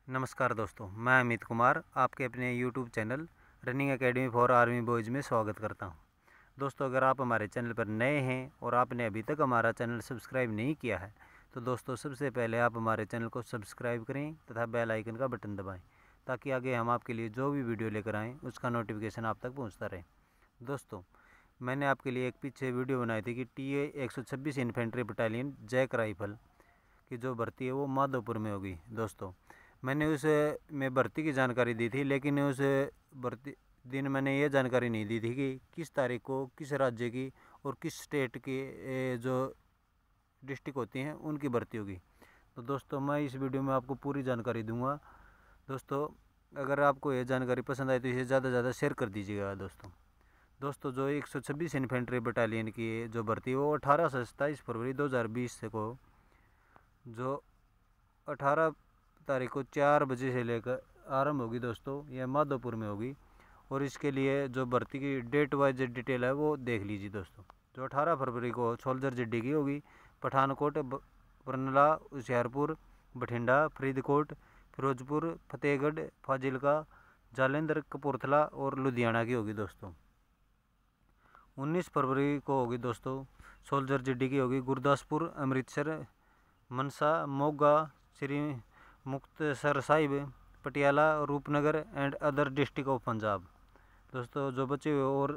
नमस्कार दोस्तों, मैं अमित कुमार आपके अपने YouTube channel running academy for army boys में स्वागत करता हूं। दोस्तों, अगर आप हमारे चैनल पर नए हैं और आपने अभी तक हमारा चैनल सब्सक्राइब नहीं किया है तो दोस्तों सबसे पहले आप हमारे चैनल को सब्सक्राइब करें तथा बेल आइकन का बटन दबाएं ताकि आगे हम आपके लिए जो भी वीडियो लेकर आएँ उसका नोटिफिकेशन आप तक पहुँचता रहे। दोस्तों, मैंने आपके लिए एक पीछे वीडियो बनाई थी कि TA 126 infantry battalion JAK rifle की जो भर्ती है वो माधोपुर में होगी। दोस्तों, मैंने उस में भर्ती की जानकारी दी थी, लेकिन उस भर्ती दिन मैंने ये जानकारी नहीं दी थी कि किस तारीख को किस राज्य की और किस स्टेट की जो डिस्ट्रिक्ट होती हैं उनकी भर्ती होगी। तो दोस्तों, मैं इस वीडियो में आपको पूरी जानकारी दूंगा। दोस्तों, अगर आपको ये जानकारी पसंद आए तो इसे ज़्यादा से ज़्यादा शेयर कर दीजिएगा। दोस्तों जो 126 इन्फेंट्री बटालियन की जो भर्ती है वो 18 से 27 फरवरी 2020 को जो 18 तारीख को 4 बजे से लेकर आरंभ होगी। दोस्तों, यह माधोपुर में होगी और इसके लिए जो भर्ती की डेट वाइज डिटेल है वो देख लीजिए। दोस्तों, जो 18 फरवरी को सोल्जर जिड्डी की होगी पठानकोट, बरनला, होशियारपुर, बठिंडा, फरीदकोट, फिरोजपुर, फतेहगढ़, फाजिलका, जालंधर, कपूरथला और लुधियाना की होगी। दोस्तों, 19 फरवरी को होगी दोस्तों सोल्जर जिड्डी की होगी Gurdaspur, Amritsar, Mansa, Moga, Shri Muktsar Sahib, Patiala, Rupnagar and other district of Punjab. दोस्तों, जो बचे हुए और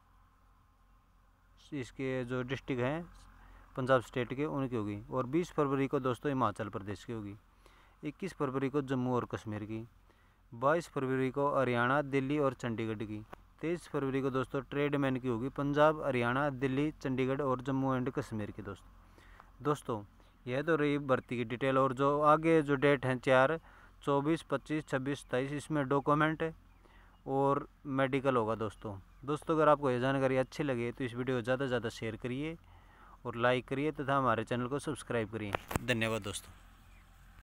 इसके जो डिस्ट्रिक्ट हैं पंजाब स्टेट के उनकी होगी। और 20 फरवरी को दोस्तों हिमाचल प्रदेश की होगी। 21 फरवरी को जम्मू और कश्मीर की। 22 फरवरी को हरियाणा, दिल्ली और चंडीगढ़ की। 23 फरवरी को दोस्तों ट्रेडमैन की होगी पंजाब, हरियाणा, दिल्ली, चंडीगढ़ और जम्मू एंड कश्मीर की। दोस्तों यह तो रही भर्ती की डिटेल। और जो आगे जो डेट हैं 4, 24, 25, 26, 27 इसमें डॉक्यूमेंट और मेडिकल होगा। दोस्तों अगर आपको यह जानकारी अच्छी लगे तो इस वीडियो को ज़्यादा से ज़्यादा शेयर करिए और लाइक करिए तथा हमारे चैनल को सब्सक्राइब करिए। धन्यवाद दोस्तों।